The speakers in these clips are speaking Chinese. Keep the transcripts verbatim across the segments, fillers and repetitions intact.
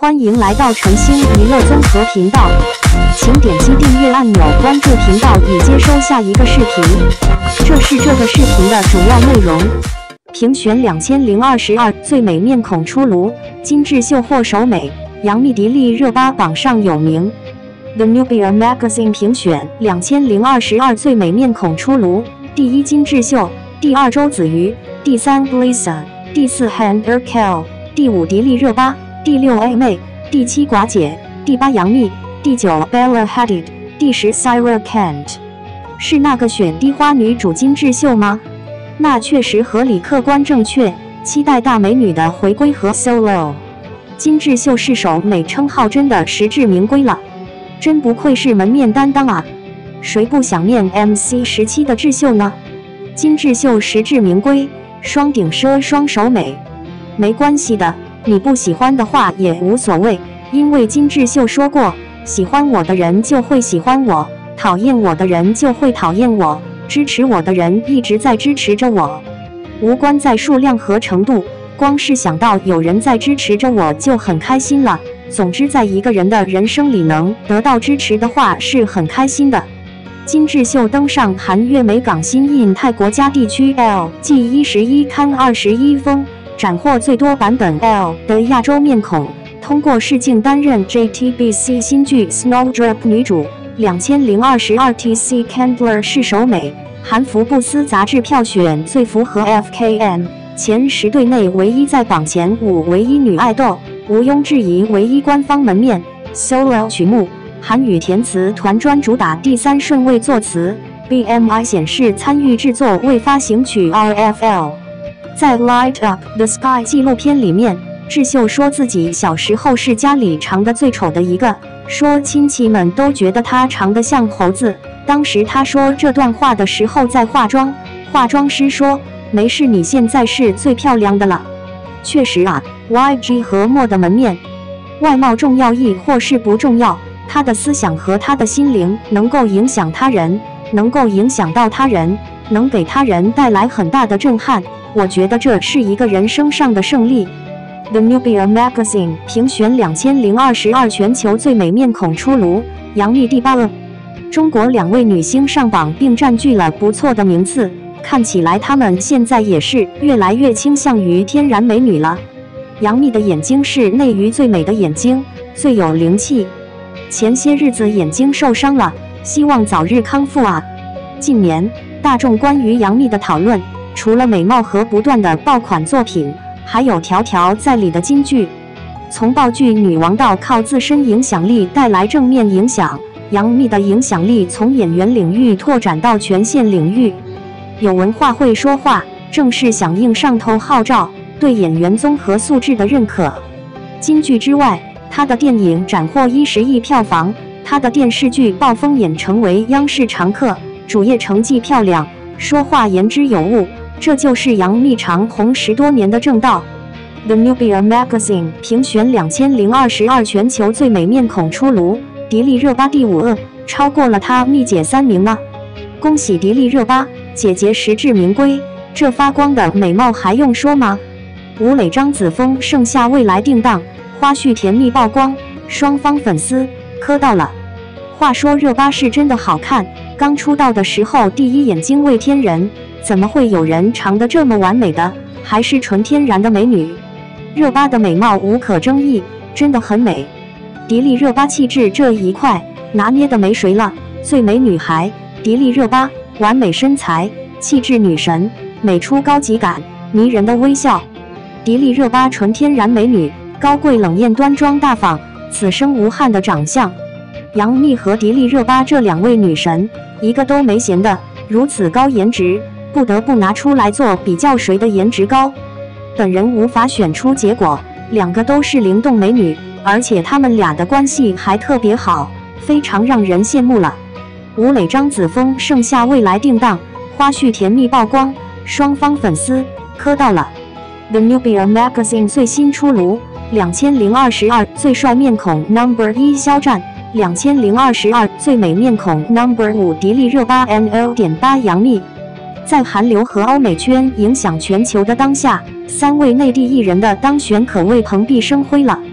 欢迎来到晨星娱乐综合频道，请点击订阅按钮关注频道以接收下一个视频。这是这个视频的主要内容。评选两千零二十二最美面孔出炉，金智秀获首美，杨幂迪丽热巴榜上有名。The Nubia Magazine 评选两千零二十二最美面孔出炉，第一金智秀，第二周子瑜，第三 Lisa， 第四 Han Erkel， 第五迪丽热巴，第六 A 妹，第七寡姐，第八杨幂，第九 Bella Hadid， 第十 Syra Kent。是那个选低花女主金智秀吗？那确实合理客观正确，期待大美女的回归和 solo。金智秀是首美称号真的实至名归了，真不愧是门面担当啊！谁不想念 M C 时期的智秀呢？金智秀实至名归，双顶奢双首美。没关系的，你不喜欢的话也无所谓，因为金智秀说过，喜欢我的人就会喜欢我，讨厌我的人就会讨厌我，支持我的人一直在支持着我，无关在数量和程度，光是想到有人在支持着我就很开心了。总之，在一个人的人生里能得到支持的话是很开心的。金智秀登上韩粤美港新印泰国家地区 L G 一十一刊二十一封，斩获最多版本 L 的亚洲面孔，通过试镜担任 J T B C 新剧 Snowdrop 女主。两千零二十二 T C Candler 是首美，韩福布斯杂志票选最符合 F K M 前十队内唯一在榜前五唯一女爱豆，毋庸置疑唯一官方门面。Solo 曲目，韩语填词团专主打第三顺位作词 ，B M I 显示参与制作未发行曲 R F L。在 Light Up the Sky 纪录片里面，智秀说自己小时候是家里长得最丑的一个，说亲戚们都觉得她长得像猴子。当时她说这段话的时候在化妆，化妆师说没事，你现在是最漂亮的了。确实啊 ，Y G 和莫的门面，外貌重要亦或是不重要，他的思想和他的心灵能够影响他人，能够影响到他人，能给他人带来很大的震撼。我觉得这是一个人生上的胜利。The Nubia Magazine 评选两千零二十二全球最美面孔出炉，杨幂第八。中国两位女星上榜并占据了不错的名次，看起来她们现在也是越来越倾向于天然美女了。杨幂的眼睛是内娱最美的眼睛，最有灵气。前些日子眼睛受伤了，希望早日康复啊！近年大众关于杨幂的讨论，除了美貌和不断的爆款作品，还有条条在理的金句。从爆剧女王到靠自身影响力带来正面影响，杨幂的影响力从演员领域拓展到全线领域。有文化会说话，正是响应上头号召，对演员综合素质的认可。金句之外，她的电影斩获一十亿票房，她的电视剧暴风眼成为央视常客，主业成绩漂亮，说话言之有物，这就是杨幂长红十多年的正道。The Nubia Magazine 评选两千零二十二全球最美面孔出炉，迪丽热巴第五，超过了她幂姐三名呢。恭喜迪丽热巴，姐姐实至名归，这发光的美貌还用说吗？吴磊张子枫盛夏未来定档，花絮甜蜜曝光，双方粉丝磕到了。话说热巴是真的好看，刚出道的时候第一眼惊为天人，怎么会有人长得这么完美的，还是纯天然的美女？热巴的美貌无可争议，真的很美。迪丽热巴气质这一块拿捏的没谁了，最美女孩迪丽热巴，完美身材，气质女神，美出高级感，迷人的微笑。迪丽热巴纯天然美女，高贵冷艳端庄大方，此生无憾的长相。杨幂和迪丽热巴这两位女神，一个都没闲的，如此高颜值，不得不拿出来做比较，谁的颜值高？本人无法选出结果，两个都是灵动美女，而且她们俩的关系还特别好，非常让人羡慕了。吴磊张子枫盛夏未来定档，花絮甜蜜曝光，双方粉丝磕到了。The Nubia Magazine 最新出炉，两千零二十二最帅面孔 Number 一肖战，两千零二十二最美面孔 Number 五迪丽热巴 N L 点八杨幂。在韩流和欧美圈影响全球的当下，三位内地艺人的当选可谓蓬荜生辉了。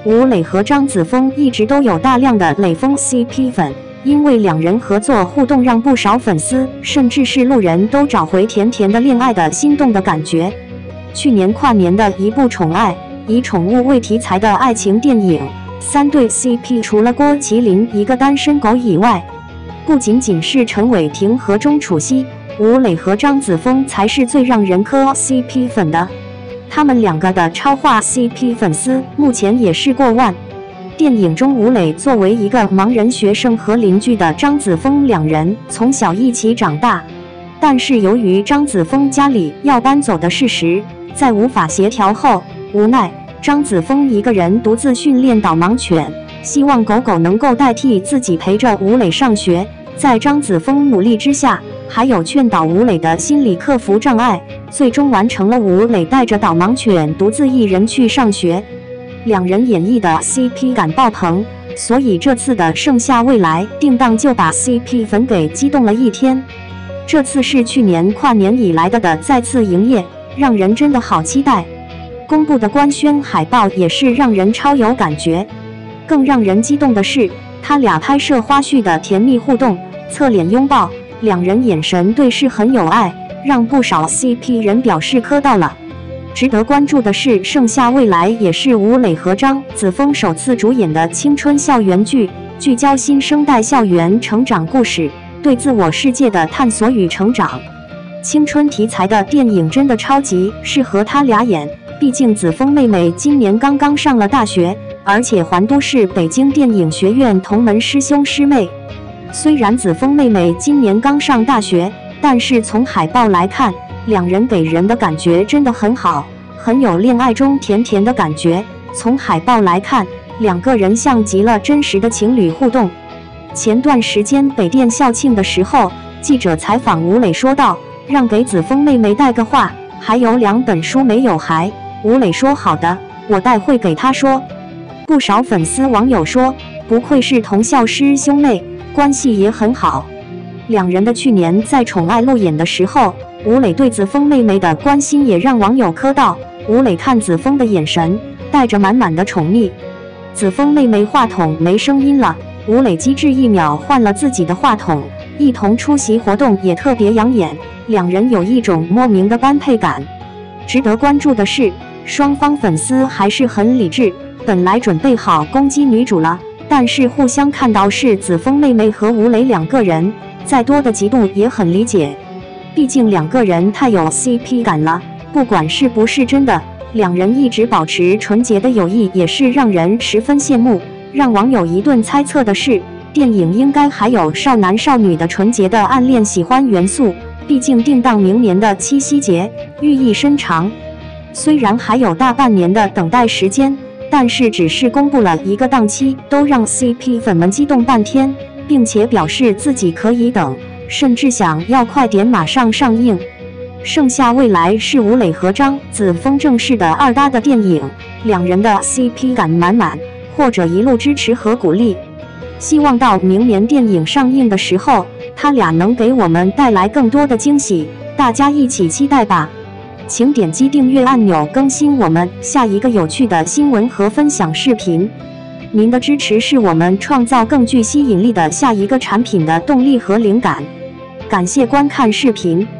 吴磊和张子枫一直都有大量的磊枫 C P 粉，因为两人合作互动，让不少粉丝甚至是路人都找回甜甜的恋爱的心动的感觉。去年跨年的一部宠爱，以宠物为题材的爱情电影，三对 C P 除了郭麒麟一个单身狗以外，不仅仅是陈伟霆和钟楚曦，吴磊和张子枫才是最让人磕 C P 粉的。他们两个的超话 C P 粉丝目前也是过万。电影中，吴磊作为一个盲人学生和邻居的张子枫两人从小一起长大，但是由于张子枫家里要搬走的事实，在无法协调后，无奈张子枫一个人独自训练导盲犬，希望狗狗能够代替自己陪着吴磊上学。在张子枫努力之下，还有劝导吴磊的心理克服障碍，最终完成了吴磊带着导盲犬独自一人去上学。两人演绎的 C P 感爆棚，所以这次的《盛夏未来》定档就把 C P 粉给激动了一天。这次是去年跨年以来的的再次营业，让人真的好期待。公布的官宣海报也是让人超有感觉。更让人激动的是，他俩拍摄花絮的甜蜜互动，侧脸拥抱，两人眼神对视很有爱，让不少 C P 人表示磕到了。值得关注的是，《盛夏未来》也是吴磊和张子枫首次主演的青春校园剧，聚焦新生代校园成长故事，对自我世界的探索与成长。青春题材的电影真的超级适合他俩演，毕竟子枫妹妹今年刚刚上了大学，而且还都是北京电影学院同门师兄师妹。虽然子枫妹妹今年刚上大学，但是从海报来看，两人给人的感觉真的很好，很有恋爱中甜甜的感觉。从海报来看，两个人像极了真实的情侣互动。前段时间北电校庆的时候，记者采访吴磊说道，让给子枫妹妹带个话，还有两本书没有还。吴磊说好的，我待会给她说。不少粉丝网友说，不愧是同校师兄妹，关系也很好。两人的去年在宠爱路演的时候，吴磊对子枫妹妹的关心也让网友磕到。吴磊看子枫的眼神带着满满的宠溺。子枫妹妹话筒没声音了，吴磊机智一秒换了自己的话筒，一同出席活动也特别养眼，两人有一种莫名的般配感。值得关注的是，双方粉丝还是很理智，本来准备好攻击女主了，但是互相看到是子枫妹妹和吴磊两个人，再多的嫉妒也很理解，毕竟两个人太有 C P 感了，不管是不是真的，两人一直保持纯洁的友谊也是让人十分羡慕。让网友一顿猜测的是，电影应该还有少男少女的纯洁的暗恋喜欢元素，毕竟定档明年的七夕节，寓意深长。虽然还有大半年的等待时间，但是只是公布了一个档期，都让 C P 粉们激动半天，并且表示自己可以等，甚至想要快点马上上映。盛夏未来是吴磊和张子枫正式的二搭的电影，两人的 C P 感满满，或者一路支持和鼓励。希望到明年电影上映的时候，他俩能给我们带来更多的惊喜，大家一起期待吧。请点击订阅按钮，更新我们下一个有趣的新闻和分享视频。您的支持是我们创造更具吸引力的下一个产品的动力和灵感。感谢观看视频。